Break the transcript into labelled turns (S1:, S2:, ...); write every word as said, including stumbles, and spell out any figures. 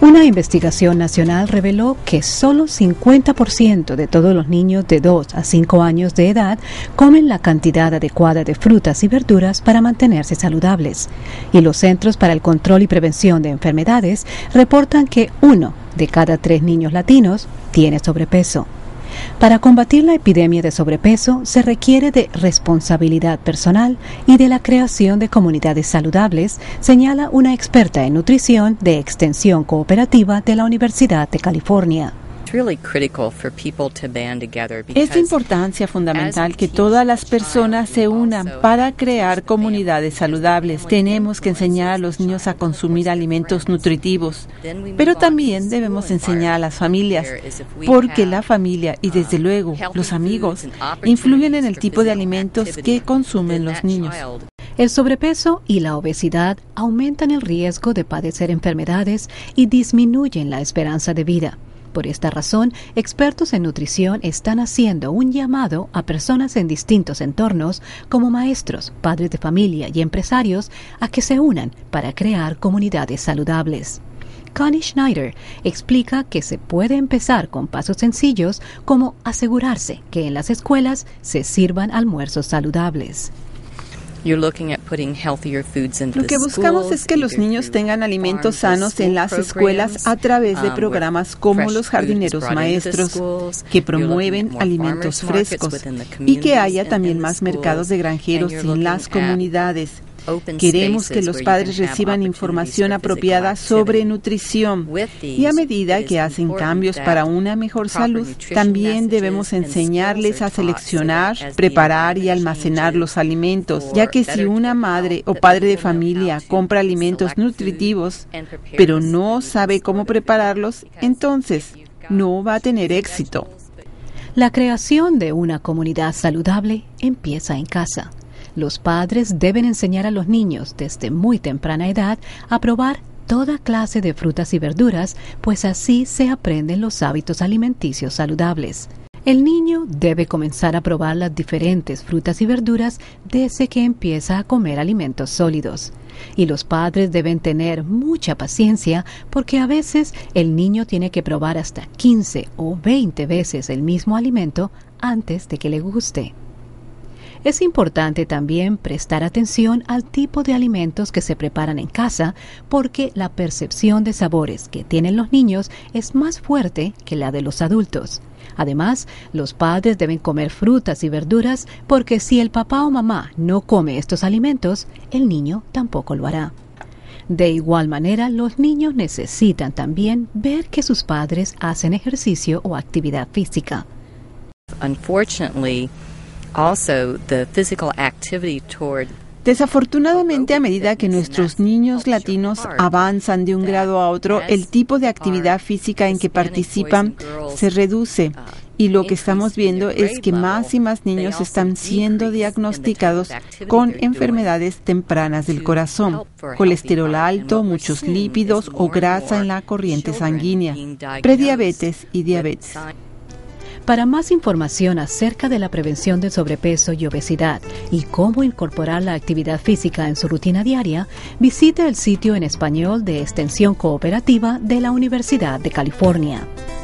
S1: Una investigación nacional reveló que solo cincuenta por ciento de todos los niños de dos a cinco años de edad comen la cantidad adecuada de frutas y verduras para mantenerse saludables. Y los Centros para el Control y Prevención de Enfermedades reportan que uno de cada tres niños latinos tiene sobrepeso. Para combatir la epidemia de sobrepeso se requiere de responsabilidad personal y de la creación de comunidades saludables, señala una experta en nutrición de Extensión Cooperativa de la Universidad de California.
S2: Es de importancia fundamental que todas las personas se unan para crear comunidades saludables. Tenemos que enseñar a los niños a consumir alimentos nutritivos, pero también debemos enseñar a las familias, porque la familia y desde luego los amigos influyen en el tipo de alimentos que consumen los niños.
S1: El sobrepeso y la obesidad aumentan el riesgo de padecer enfermedades y disminuyen la esperanza de vida. Por esta razón, expertos en nutrición están haciendo un llamado a personas en distintos entornos, como maestros, padres de familia y empresarios, a que se unan para crear comunidades saludables. Connie Schneider explica que se puede empezar con pasos sencillos, como asegurarse que en las escuelas se sirvan almuerzos saludables.
S2: Lo que buscamos es que los niños tengan alimentos sanos en las escuelas a través de programas como los jardineros maestros, que promueven alimentos frescos, y que haya también más mercados de granjeros en las comunidades. Queremos que los padres reciban información apropiada sobre nutrición y a medida que hacen cambios para una mejor salud, también debemos enseñarles a seleccionar, preparar y almacenar los alimentos, ya que si una madre o padre de familia compra alimentos nutritivos, pero no sabe cómo prepararlos, entonces no va a tener éxito.
S1: La creación de una comunidad saludable empieza en casa. Los padres deben enseñar a los niños desde muy temprana edad a probar toda clase de frutas y verduras, pues así se aprenden los hábitos alimenticios saludables. El niño debe comenzar a probar las diferentes frutas y verduras desde que empieza a comer alimentos sólidos. Y los padres deben tener mucha paciencia porque a veces el niño tiene que probar hasta quince o veinte veces el mismo alimento antes de que le guste. Es importante también prestar atención al tipo de alimentos que se preparan en casa, porque la percepción de sabores que tienen los niños es más fuerte que la de los adultos. Además, los padres deben comer frutas y verduras, porque si el papá o mamá no come estos alimentos, el niño tampoco lo hará. De igual manera, los niños necesitan también ver que sus padres hacen ejercicio o actividad física.
S2: Unfortunately, Also, the physical activity toward Desafortunadamente, a medida que nuestros niños latinos avanzan de un grado a otro, el tipo de actividad física en que participan se reduce. Y lo que estamos viendo es que más y más niños están siendo diagnosticados con enfermedades tempranas del corazón, colesterol alto, muchos lípidos o grasa en la corriente sanguínea, prediabetes y diabetes.
S1: Para más información acerca de la prevención del sobrepeso y obesidad y cómo incorporar la actividad física en su rutina diaria, visite el sitio en español de Extensión Cooperativa de la Universidad de California.